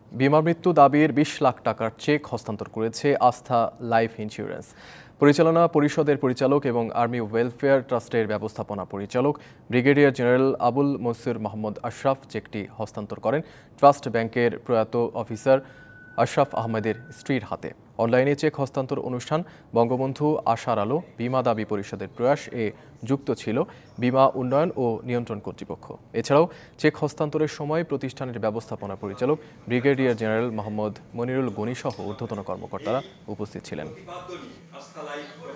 বিমা মৃত্যু দাবির ২০ লাখ টাকার চেক হস্তান্তর করেছে আস্থা লাইফ ইন্স্যুরেন্স পরিচালনা পরিষদের পরিচালক এবং আর্মি ওয়েলফেয়ার ট্রাস্টের ব্যবস্থাপনা পরিচালক ব্রিগেডিয়ার জেনারেল আবুল মনসুর মোহাম্মদ আশরাফ চেকটি হস্তান্তর করেন ট্রাস্ট ব্যাংকের প্রয়াত অফিসার আশরাফ আহমেদের স্ত্রীর হাতে। অনলাইনে চেক হস্তান্তর অনুষ্ঠান বঙ্গবন্ধু আশার আলো বিমা দাবি পরিষদের প্রয়াস এ যুক্ত ছিল বিমা উন্নয়ন ও নিয়ন্ত্রণ কর্তৃপক্ষ। এছাড়াও চেক হস্তান্তরের সময় প্রতিষ্ঠানের ব্যবস্থাপনা পরিচালক ব্রিগেডিয়ার জেনারেল মোহাম্মদ মনিরুল গনি সহ ঊর্ধ্বতন কর্মকর্তারা উপস্থিত ছিলেন।